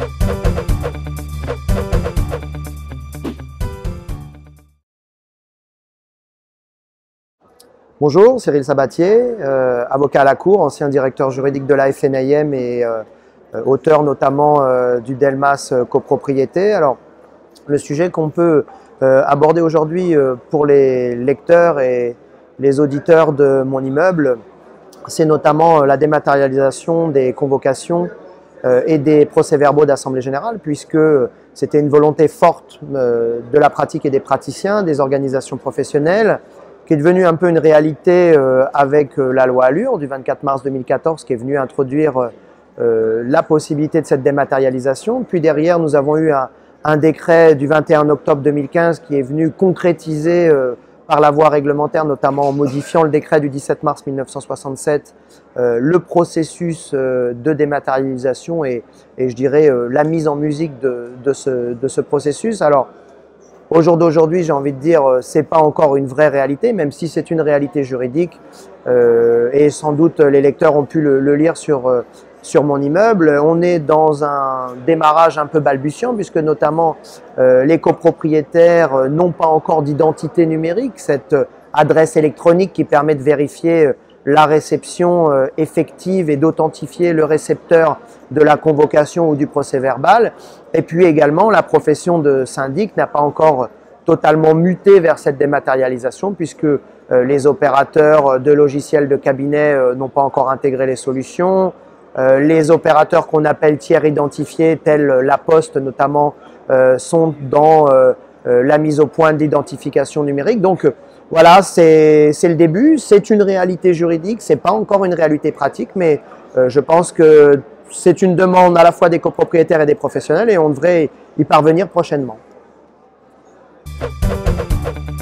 Bonjour, Cyril Sabatier, avocat à la Cour, ancien directeur juridique de la FNIM et auteur notamment du Delmas copropriété. Alors, le sujet qu'on peut aborder aujourd'hui pour les lecteurs et les auditeurs de mon immeuble, c'est notamment la dématérialisation des convocations et des procès-verbaux d'Assemblée Générale, puisque c'était une volonté forte de la pratique et des praticiens, des organisations professionnelles, qui est devenue un peu une réalité avec la loi Allure du 24 mars 2014, qui est venue introduire la possibilité de cette dématérialisation. Puis derrière, nous avons eu un décret du 21 octobre 2015 qui est venu concrétiser par la voie réglementaire, notamment en modifiant le décret du 17 mars 1967, le processus de dématérialisation et je dirais la mise en musique de ce processus. Alors, au jour d'aujourd'hui, j'ai envie de dire, c'est pas encore une vraie réalité, même si c'est une réalité juridique. Et sans doute, les lecteurs ont pu le lire sur mon immeuble. On est dans un démarrage un peu balbutiant, puisque notamment les copropriétaires n'ont pas encore d'identité numérique, cette adresse électronique qui permet de vérifier la réception effective et d'authentifier le récepteur de la convocation ou du procès verbal. Et puis également, la profession de syndic n'a pas encore totalement muté vers cette dématérialisation, puisque les opérateurs de logiciels de cabinet n'ont pas encore intégré les solutions. Les opérateurs qu'on appelle tiers identifiés, tels La Poste notamment, sont dans la mise au point d'identification numérique. Donc voilà, c'est le début, c'est une réalité juridique, c'est pas encore une réalité pratique, mais je pense que c'est une demande à la fois des copropriétaires et des professionnels et on devrait y parvenir prochainement.